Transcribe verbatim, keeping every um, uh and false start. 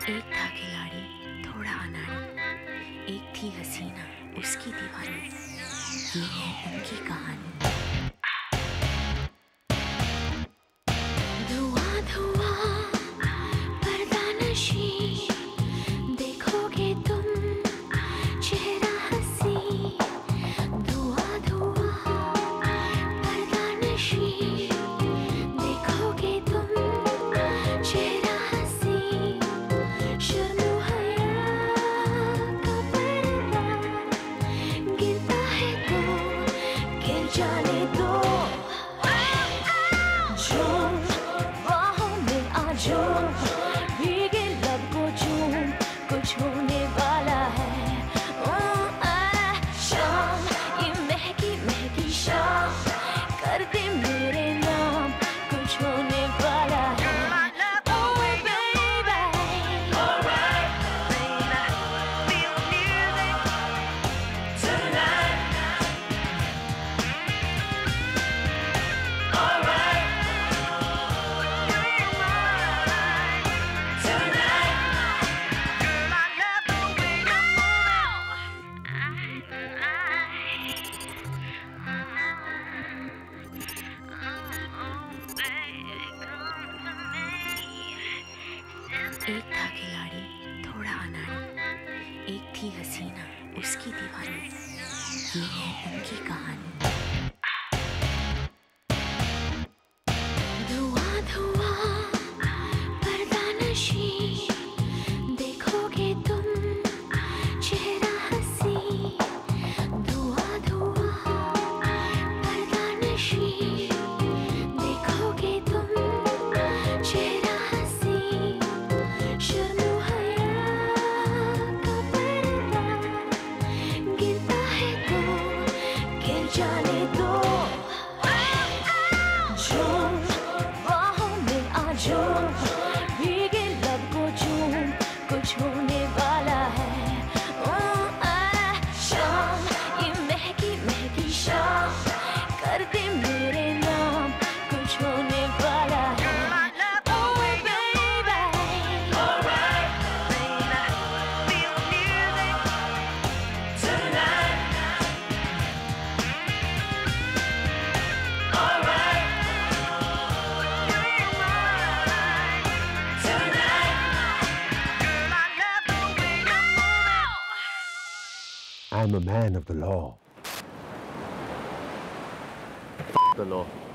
एक था खिलाड़ी थोड़ा अनाड़ी, एक थी हसीना उसकी दीवानी। ये है उनकी कहानी। धुआं धुआं पर्दा नशी, देखोगे तुम चेहरा हंसी। धुआं धुआं पर्दा नशी, देखोगे तुम चेहरा हंसी। शर्मो हया का पर्दा गिरता है तो गिर जाने दो। झूम बाहों में आ झूम, भीगे लब को चूम, कुछ होने वाला है। ओ आ शाम, ये महकी महकी शाम, कर दे मेरे नाम, कुछ होने वाला है। एक था खिलाड़ी थोड़ा अनाड़ी, एक थी हसीना उसकी दीवानी। ये है उनकी कहानी। धुआं धुआं पर्दा नशी, देखोगे तुम चेहरा हंसी। धुआं धुआं पर्दा नशी, देखोगे तुम चेहरा हंसी। शर्मो हया का पर्दा गिरता है तो गिर जाने दो। झूम बाहों में आ झूम, भीगे लब को चूम, कुछ होने वाला है। ओ आ शाम, ये महकी महकी शाम, कर दे मेरे नाम, कुछ होने वाला है। I'm a man of the law. The law.